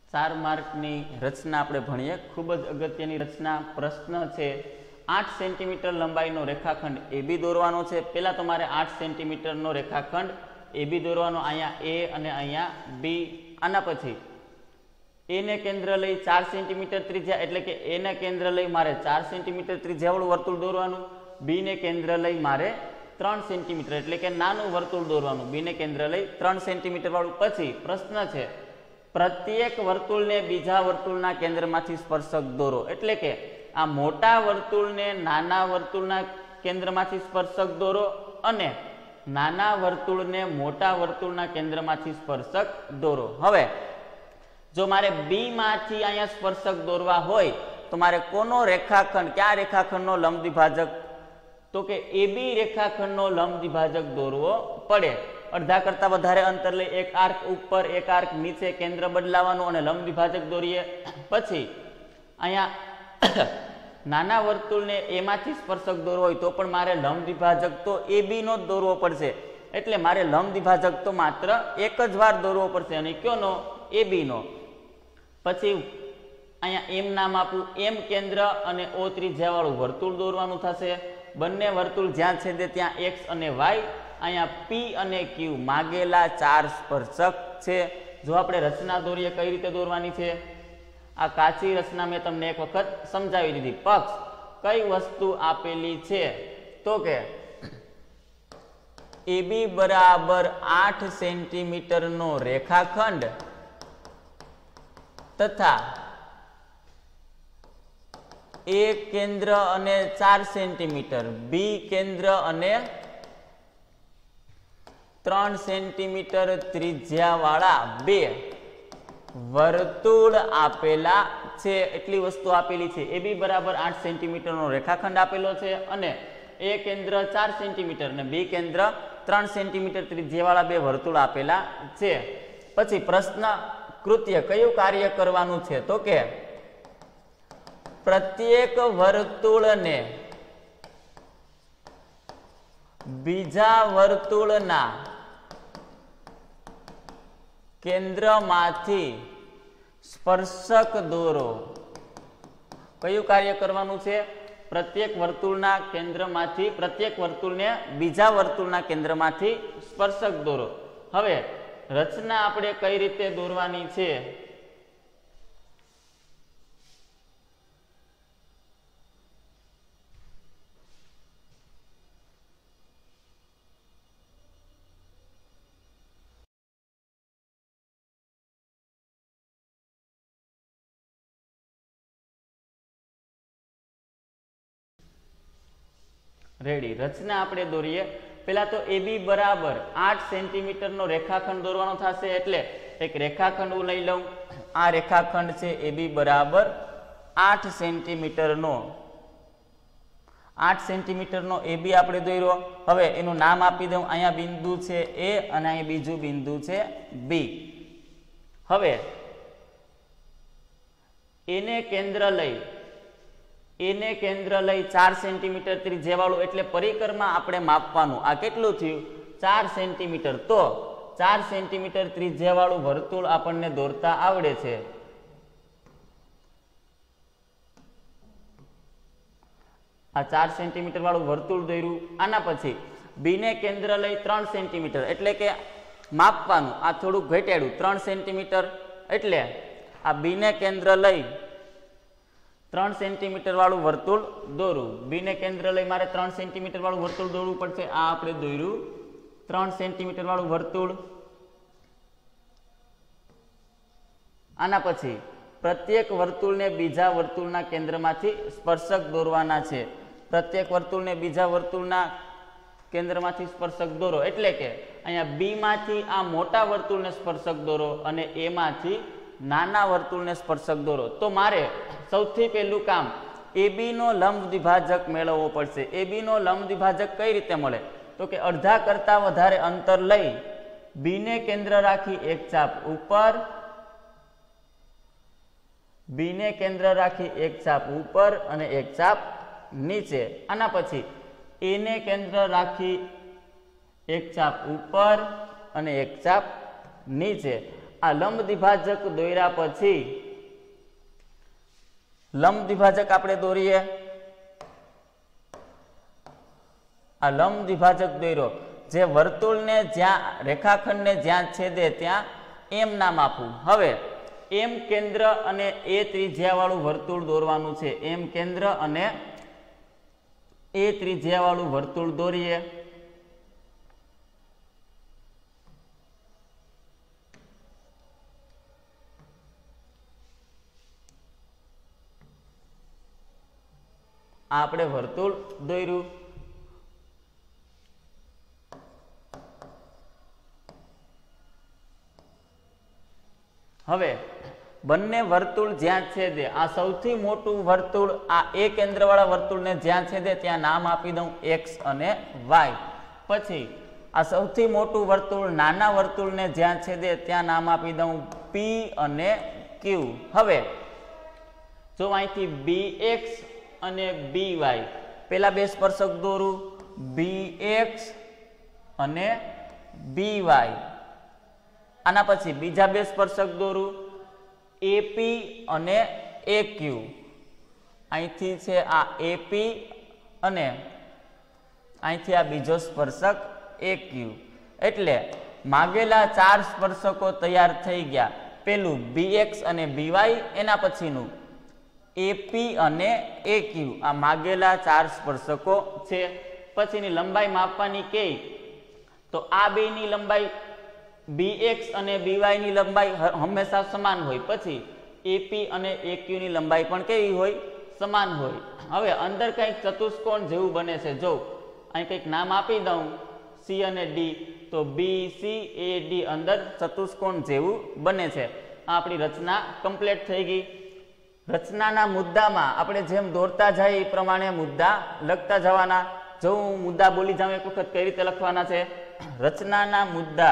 4 માર્કની રચના આપણે ભણીએ। ખૂબ જ અગત્યની રચના પ્રશ્ન છે। 8 સેન્ટીમીટર લંબાઈનો રેખાખંડ AB દોરવાનો છે। પહેલા તમારે 8 સેન્ટીમીટરનો રેખાખંડ AB દોરવાનો, અહીંયા A અને અહીંયા B। આના પછી A ને કેન્દ્ર લઈ 4 સેન્ટીમીટર ત્રિજ્યા એટલે કે A ને કેન્દ્ર લઈ મારે 4 સેન્ટીમીટર ત્રિજ્યાવાળું વર્તુળ દોરવાનું। B ને કેન્દ્ર લઈ મારે 3 સેન્ટીમીટર એટલે કે નાનું વર્તુળ દોરવાનું। B ને કેન્દ્ર લઈ 3 સેન્ટીમીટર વાળું। પછી પ્રશ્ન છે, પ્રત્યેક વર્તુળને બીજા વર્તુળના કેન્દ્રમાંથી સ્પર્શક દોરો। એટલે કે આ મોટા વર્તુળને નાના વર્તુળના કેન્દ્રમાંથી સ્પર્શક દોરો અને નાના વર્તુળને મોટા વર્તુળના કેન્દ્રમાંથી સ્પર્શક દોરો। હવે જો મારે B માંથી અહીંયા સ્પર્શક દોરવા હોય તો મારે કોનો રેખાખંડ, કયા રેખાખંડનો લંબ દ્વિભાજક, તો કે AB રેખાખંડનો લંબ દ્વિભાજક દોરવો પડે। અડધા કરતા વધારે અંતર લઈ એક આર્ક ઉપર એક આર્ક નીચે કેન્દ્ર બદલાવાનું અને લંબ દ્વિભાજક દોરીએ। પછી અહીંયા નાના વર્તુળને A માંથી સ્પર્શક દોરવો હોય તો પણ મારે લંબ દ્વિભાજક તો AB નો જ દોરવો પડશે। એટલે મારે લંબ દ્વિભાજક તો માત્ર એક જ વાર દોરવો પડશે અને કયોનો? AB નો। પછી અહીંયા M નામ આપું, M કેન્દ્ર અને O ત્રિજ્યા વાળું વર્તુળ દોરવાનું થશે। બંને વર્તુળ જ્યાં છેદે ત્યાં X અને Y, અહીંયા P અને Q માગેલા 4 સ્પર્શક છે। જો આપણે રચના દોરીએ કઈ રીતે દોરવાની છે, આ કાચી રચના મેં તમને એક વખત સમજાવી દીધી। પક્ષ કઈ વસ્તુ આપેલી છે, તો કે AB બરાબર 8 સેન્ટીમીટરનો રેખાખંડ તથા A કેન્દ્ર અને 4 સેન્ટીમીટર, B કેન્દ્ર અને 3 સેન્ટીમીટર ત્રિજ્યા વાળા 2 વર્તુળ આપેલા છે। એટલી વસ્તુ આપેલી છે। AB બરાબર 8 સેન્ટીમીટરનો રેખાખંડ આપેલો છે અને A કેન્દ્ર 4 સેન્ટીમીટર અને B કેન્દ્ર 3 સેન્ટીમીટર ત્રિજ્યા વાળા 2 વર્તુળ આપેલા છે। પછી પ્રશ્ન કૃત્ય કયું કાર્ય કરવાનું છે, તો કે પ્રત્યેક વર્તુળને બીજા વર્તુળના કેન્દ્રમાંથી સ્પર્શક દોરો। કયું કાર્ય કરવાનું છે? પ્રત્યેક વર્તુળના કેન્દ્રમાંથી, પ્રત્યેક વર્તુળને બીજા વર્તુળના કેન્દ્રમાંથી સ્પર્શક દોરો। હવે રચના આપણે કઈ રીતે દોરવાની છે, રેડી। રચના આપણે દોરીએ। પહેલા તો AB બરાબર 8 સેન્ટીમીટરનો રેખાખંડ દોરવાનો થશે। એટલે એક રેખાખંડ હું લઈ લઉં। આ રેખાખંડ છે AB બરાબર 8 સેન્ટીમીટરનો, 8 સેન્ટીમીટરનો AB આપણે દોર્યો। હવે એનું નામ આપી દઉં। અહીંયા બિંદુ છે A અને અહીંયા બીજું બિંદુ છે B। હવે એને કેન્દ્ર લઈ 4 સેન્ટીમીટર ત્રિજ્યા વાળું એટલે પરિક્રમા આપણે માપવાનું। આ કેટલું થયું? 4 સેન્ટીમીટર। તો 4 સેન્ટીમીટર ત્રિજ્યા વાળું વર્તુળ આપણને દોરતા આવડે છે। આ 4 સેન્ટીમીટર વાળું વર્તુળ દોર્યું। આના પછી B ને કેન્દ્ર લઈ 3 સેન્ટીમીટર એટલે કે માપવાનું। આ થોડું ઘટાડ્યું 3 સેન્ટીમીટર એટલે આ B ને કેન્દ્ર લઈ 3 સેન્ટીમીટર વાળું વર્તુળ દોરું। B ને કેન્દ્ર લઈ મારે 3 સેન્ટીમીટર વાળું વર્તુળ દોરવું પડશે। આ આપણે દોર્યું 3 સેન્ટીમીટર વાળું વર્તુળ। આના પછી પ્રત્યેક વર્તુળને બીજા વર્તુળના કેન્દ્રમાંથી સ્પર્શક દોરવાના છે। પ્રત્યેક વર્તુળને બીજા વર્તુળના કેન્દ્રમાંથી સ્પર્શક દોરો એટલે કે અહીંયા B માંથી આ મોટા વર્તુળને સ્પર્શક દોરો અને A માંથી નાના વર્તુળને સ્પર્શક દોરો। તો મારે સૌથી પહેલું કામ AB નો લંબ દ્વિભાજક મેળવવો પડશે। AB નો લંબ દ્વિભાજક કઈ રીતે મળે, તો કે અડધા કરતા વધારે અંતર લઈ B ને કેન્દ્ર રાખી એક ચાપ ઉપર, B ને કેન્દ્ર રાખી એક ચાપ ઉપર અને એક ચાપ નીચે। આના પછી A ને કેન્દ્ર રાખી એક ચાપ ઉપર અને એક ચાપ નીચે। આ લંબ દ્વિભાજક દોર્યા પછી લંબ દ્વિભાજક આપણે દોરીએ, આ લંબ દ્વિભાજક દોર્યો, જે વર્તુળને જ્યાં રેખાખંડને જ્યાં છેદે ત્યાં એમ નામ આપવું. હવે એમ કેન્દ્ર અને એ ત્રિજ્યા વાળું વર્તુળ દોરવાનું છે. એમ કેન્દ્ર અને એ ત્રિજ્યા વાળું વર્તુળ દોરીએ. આપણે વર્તુળ દોર્યું. હવે બંને વર્તુળ જ્યાં છેદે, આ સૌથી મોટું વર્તુળ, આ એ કેન્દ્ર વાળા વર્તુળને જ્યાં છેદે ત્યાં નામ આપી દઉં એક્સ અને વાય. પછી આ સૌથી મોટું વર્તુળ નાના વર્તુળને જ્યાં છેદે ત્યાં નામ આપી દઉં પી અને ક્યુ. હવે જો અહીંથી bx અને by, પેલા બે સ્પર્શક દોરું, bx અને by. આના પછી બીજા બે સ્પર્શક દોરું, AP અને AQ. અહીંથી છે આ AP અને અહીંથી આ બીજો સ્પર્શક AQ. એટલે માગેલા 4 સ્પર્શકો તૈયાર થઈ ગયા. પેલું BX અને BY, એના પછીનું AP અને AQ. આ માગેલા 4 સ્પર્શકો છે. પછીની લંબાઈ માપવાની કે તો આ બેની લંબાઈ bx અને by ની લંબાઈ હંમેશા સમાન હોય. પછી AP અને AQ ની લંબાઈ પણ કેવી હોય? સમાન હોય. હવે અંદર કંઈક ચતુષ્કોણ જેવું બને છે. જો અહીં કંઈક નામ આપી દઉં C અને D, તો BCAD અંદર ચતુષ્કોણ જેવું બને છે. આ આપણી રચના કમ્પ્લીટ થઈ ગઈ. રચનાના મુદ્દામાં આપણે જેમ દોરતા જાય એ પ્રમાણે મુદ્દા લખતા જવાના. જો હું મુદ્દા બોલી જાઉં એક વખત કઈ રીતે લખવાના છે. રચનાના મુદ્દા,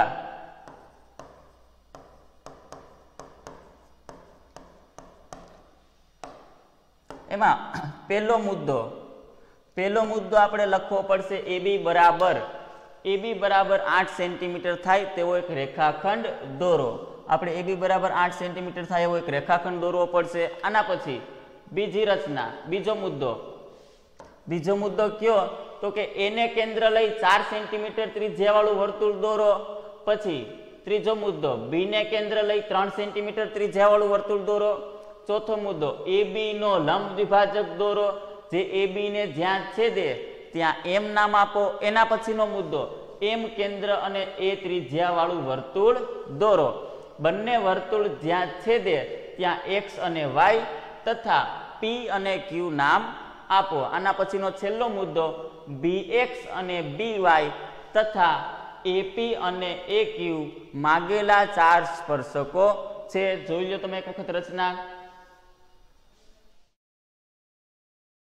એમાં પહેલો મુદ્દો આપણે લખવો પડશે AB બરાબર 8 સેન્ટીમીટર થાય તેવો એક રેખાખંડ દોરો. આપણે AB બરાબર 8 સેન્ટીમીટર થાય એવો એક રેખાખંડ દોરવો પડશે. આના પછી બીજી રચના, બીજો મુદ્દો કયો? તો કે A ને કેન્દ્ર લઈ 4 સેન્ટીમીટર ત્રિજ્યા વાળું વર્તુળ દોરો. પછી ત્રીજો મુદ્દો, B ને કેન્દ્ર લઈ 3 સેન્ટીમીટર ત્રિજ્યા વાળું વર્તુળ દોરો. ચોથો મુદ્દો, AB નો લંબ દ્વિભાજક દોરો, જે AB ને જ્યાં છેદે ત્યાં એમ નામ આપો. એના પછીનો મુદ્દો, એમ કેન્દ્ર અને એ ત્રિજ્યા વાળું વર્તુળ દોરો. બંને વર્તુળ જ્યાં છેદે ત્યાં x અને y તથા p અને q નામ આપો. આના પછીનો છેલ્લો મુદ્દો, bx અને by તથા AP અને AQ માગેલા 4 સ્પર્શકો છે. જોઈ લો તમે એક વખત રચના.